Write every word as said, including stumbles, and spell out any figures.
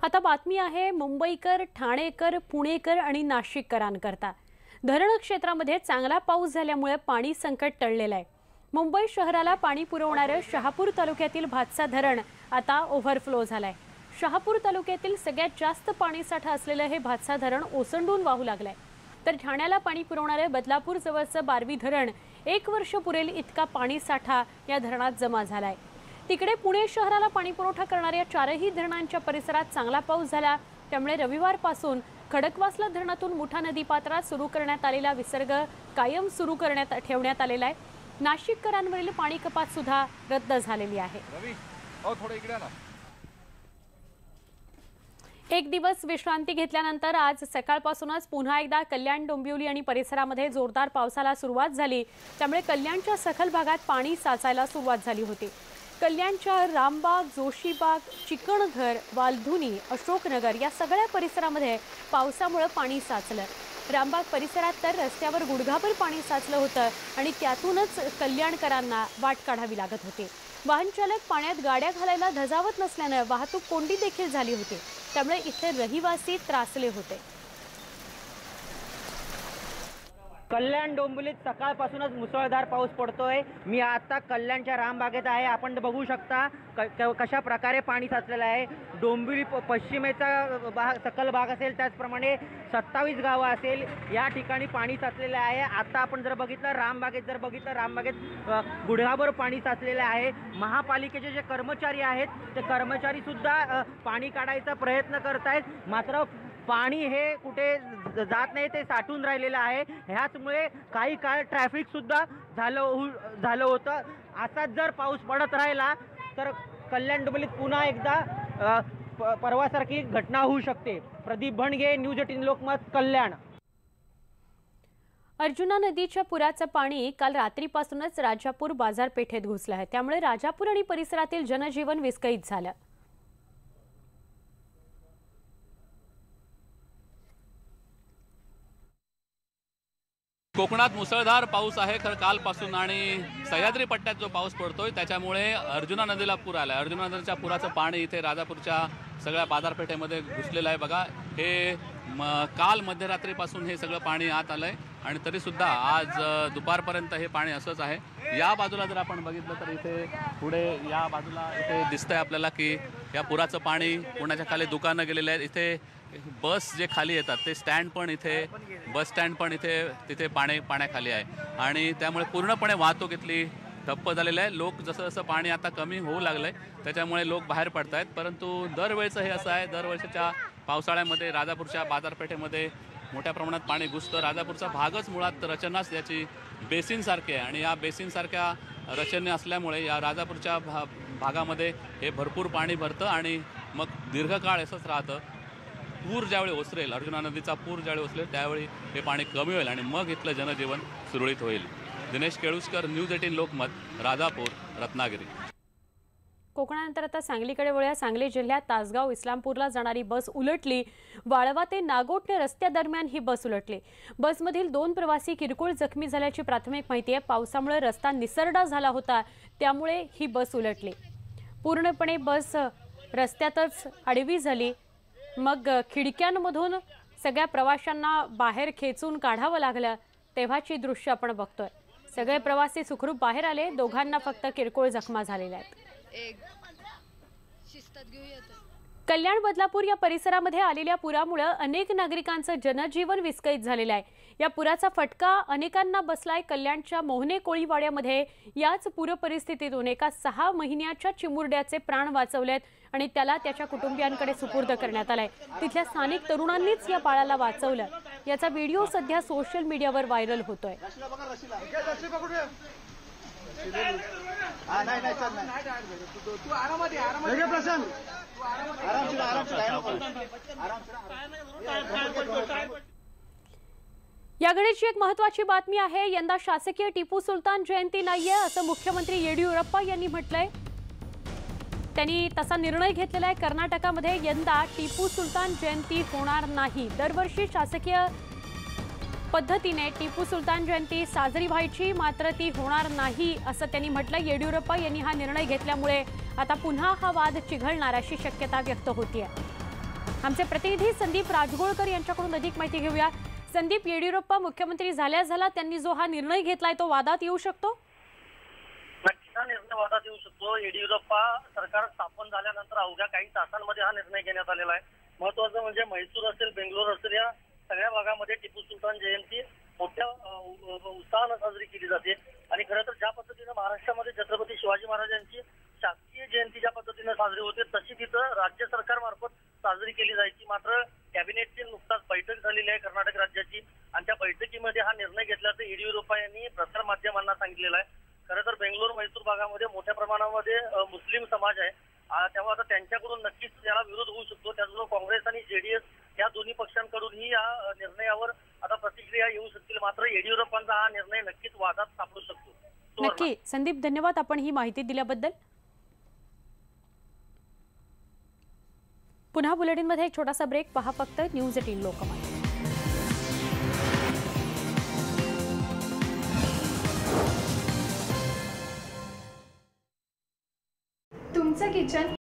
आता बातमी आहे मुंबईकर, ठाणेकर, पुणेकर आणि नाशिककरांकरता। धरण क्षेत्रामध्ये चांगला पाऊस झाल्यामुळे पाणी संकट टळलेलं आहे। मुंबई शहराला पाणी पुरवणारे शहापूर तालुक्यातील भातसा धरण आता ओव्हरफ्लो झालंय। शहापूर तालुक्यातील सगळ्यात जास्त पाणीसाठा असलेले हे भातसा धरण ओसंडून वाहू लागलंय। तर ठाण्याला पाणी पुरवणारे बदलापूर जवळचं बारवी धरण एक वर्ष पुरेल इतका पाणीसाठा या धरणात जमा झालाय। तिकडे पुणे शहराला पाणी पुरवठा करणाऱ्या चारही धरणांच्या परिसरात चांगला पाऊस झाला, त्यामुळे रविवारपासून खडकवासला धरणातून मुठा नदीपात्रात सुरू करण्यात आलेला विसर्ग कायम सुरू करण्यात ठेवण्यात आलेला आहे। नाशिककरांवरील पाणी कपात सुद्धा रद्द झालेली आहे। एक दिवस विश्रांती घेतल्यानंतर आज सकाळपासूनच पुन्हा एकदा कल्याण, डोंबिवली आणि परिसरामध्ये जोरदार पावसाला सुरुवात झाली, त्यामुळे कल्याणच्या सखल भागात पाणी साचायला सुरुवात झाली होती। कल्याणच्या रामबाग, जोशीबाग, चिकणघर, वालधुनी, अशोकनगर या सगळ्या परिसरामध्ये पावसामुळे पाणी साचलं। रामबाग परिसरात तर रस्त्यावर गुडघाभर पाणी साचलं होतं आणि त्यातूनच कल्याणकरांना वाट काढावी लागत होती। वाहन चालक पाण्यात गाड्या घालायला धजावत नसल्याने वाहतूक कोंडी देखील झाली होती, त्यामुळे इथले रहिवासी त्रासले होते। कल्याण डोंबिवलीत सकाळपासूनच मुसळधार पाऊस पडतोय। मी आता कल्याणच्या रामबागेत आहे। आपण बघू शकता कशा प्रकारे पाणी साचलेलं आहे। डोंबिवली पश्चिमेचा भाग, सकल भाग असेल, त्याचप्रमाणे सत्तावीस गावं असेल, या ठिकाणी पाणी साचलेलं आहे। आता आपण जर बघितलं रामबागेत जर बघितलं रामबागेत गुडघाभर पाणी साचलेलं आहे। महापालिकेचे जे कर्मचारी आहेत ते कर्मचारी सुद्धा पाणी काढायचा प्रयत्न करत आहेत, मात्र पाणी हे कुठे जात नाही, ते साठून राहिलेलं आहे। ह्याचमुळे काही काळ ट्रॅफिक सुद्धा झालं झालं होतं। असाच जर पाऊस पडत राहिला तर कल्याण डोंबिवलीत पुन्हा एकदा परवासारखी घटना होऊ शकते। Pradeep Bhanage, news eighteen Lokmat, Kalyan. अर्जुना नदीच्या पुराचं पाणी काल रात्रीपासूनच राजापूर बाजारपेठेत घुसलं आहे, त्यामुळे राजापूर आणि परिसरातील जनजीवन विस्कळीत झालं। कोकणात मुसळधार पाऊस आहे खरं कालपासून, आणि सह्याद्री पट्ट्यात जो पाऊस पडतोय त्याच्यामुळे अर्जुना नदीला पूर आला आहे। अर्जुना नदीच्या पुराचं पाणी इथे राजापूरच्या सगळ्या बाजारपेठेमध्ये घुसलेलं आहे। बघा, हे म काल मध्यरात्रीपासून हे सगळं पाणी आत आलं आहे आणि तरीसुद्धा आज दुपारपर्यंत हे पाणी असंच आहे। या बाजूला जर आपण बघितलं तर इथे पुढे या बाजूला इथे दिसतंय आपल्याला की या पुराचं पाणी पुण्याच्या खाली दुकानं गेलेले आहेत। इथे बस जे खाली येतात ते स्टँड पण इथे बस स्टँड पण इथे तिथे पाणी पाण्याखाली आहे आणि त्यामुळे पूर्णपणे वाहतूक इथली ठप्प झालेली आहे। लोक जसं जसं पाणी आता कमी होऊ लागलं आहे त्याच्यामुळे लोक बाहेर पडत आहेत, परंतु दरवेळचं हे असं आहे, दरवर्षीच्या पावसाळ्यामध्ये राजापूरच्या बाजारपेठेमध्ये मोठ्या प्रमाणात पाणी घुसतं। राजापूरचा भागच मुळात रचनाच याची बेसिनसारखी आहे आणि या बेसिनसारख्या रचने असल्यामुळे या राजापूरच्या भा भागामध्ये हे भरपूर पाणी भरतं आणि मग दीर्घकाळ असंच राहतं। पूर ज्यावेळी ओसरेल, अर्जुना नदीचा पूर ज्यावेळी ओसरेल त्यावेळी हे पाणी कमी होईल आणि मग इथलं जनजीवन सुरळीत होईल। Dinesh Keluskar, news eighteen Lokmat, Rajapur, Ratnagiri. कोकणानंतर आता सांगलीकडे वळूया। सांगली जिल्ह्यात तासगाव इस्लामपूरला जाणारी बस उलटली। वाळवा ते नागोठणे रस्त्यादरम्यान ही बस उलटली। बसमधील दोन प्रवासी किरकोळ जखमी झाल्याची प्राथमिक माहिती आहे। पावसामुळे रस्ता निसरडा झाला होता, त्यामुळे ही बस उलटली। पूर्णपणे बस रस्त्यातच आडवी झाली। मग खिडक्यांमधून सगळ्या प्रवाशांना बाहेर खेचून काढावं लागलं, तेव्हाची दृश्य आपण बघतोय। सगळे प्रवासी सुखरूप बाहेर आले, दोघांना फक्त किरकोळ जखमा झालेल्या आहेत। कल्याण, बदलापूर या परिसरामध्ये आलेल्या पुरामुळे अनेक नागरिकांचं जनजीवन विस्कळीत झालेलं आहे। या पुराचा फटका अनेकांना बसलाय। कल्याणच्या मोहने कोळीवाड्यामध्ये याच पूर परिस्थितीतून एका सहा महिन्याच्या चिमुरड्याचे प्राण वाचवलेत आणि त्याला त्याच्या कुटुंबियांकडे सुपूर्द करण्यात आलाय। तिथल्या स्थानिक तरुणांनीच या बाळाला वाचवलं। याचा व्हिडिओ सध्या सोशल मीडियावर व्हायरल होतोय। याकडेची एक महत्त्वाची बातमी आहे। यंदा शासकीय टिपू सुलतान जयंती नाहीये असं मुख्यमंत्री येडियुरप्पा यांनी म्हटलंय। त्यांनी तसा निर्णय घेतलेला आहे। कर्नाटकामध्ये यंदा टिपू सुलतान जयंती होणार नाही। दरवर्षी शासकीय पद्धतीने टिपू सुलतान जयंती साजरी व्हायची, मात्र ती होणार नाही असं त्यांनी म्हटलं। येडियुरप्पा यांनी हा निर्णय घेतल्यामुळे आता पुन्हा हा वाद चिघळणार अशी शक्यता व्यक्त होतीये। आमचे प्रतिनिधी संदीप राजगोळकर यांच्याकडून अधिक माहिती घेऊया. संदीप, येडियुरप्पा मुख्यमंत्री झाल्या झाला त्यांनी जो हा निर्णय घेतलाय तो वादात येऊ शकतो? नक्कीच हा निर्णय वादात येऊ शकतो. येडियुरप्पा सरकार स्थापन झाल्यानंतर अवघ्या काही तासांमध्ये हा निर्णय घेण्यात आलेला आहे. महत्वाचं म्हणजे म्हैसूर असेल, बेंगलोर असेल, या सगळ्या भागामध्ये टिपू सुलतान जयंती मोठ्या उत्साहानं साजरी केली जाते. आणि खरं तर ज्या पद्धतीनं महाराष्ट्रामध्ये छत्रपती शिवाजी महाराजांची शासकीय जयंती ज्या पद्धतीनं साजरी होते तशी तिथं राज्य सरकारमार्फत साजरी केली जायची. मात्र कॅबिनेटची नुकताच बैठक झालेली आहे कर्नाटक राज्याची, आणि त्या बैठकीमध्ये हा निर्णय घेतल्याचं येडियुरप्पा यांनी प्रसार माध्यमांना सांगितलेलं आहे. खरं तर बेंगलोर म्हैसूर भागामध्ये मोठ्या प्रमाणामध्ये मुस्लिम समाज आहे, तेव्हा आता त्यांच्याकडून नक्कीच याला विरोध होऊ शकतो. त्याचबरोबर काँग्रेस आणि जेडीएस या दोन्ही पक्षांकडूनही या निर्णयावर आता प्रतिक्रिया येऊ शकतील. मात्र येडियुरप्पांचा हा निर्णय नक्कीच वादात सापडू शकतो. नक्की संदीप, धन्यवाद आपण ही माहिती दिल्याबद्दल. पुन्हा बुलेटिनमध्ये एक छोटासा ब्रेक. पहा फक्त न्यूज एटीन लोकमत. तुमचं किचन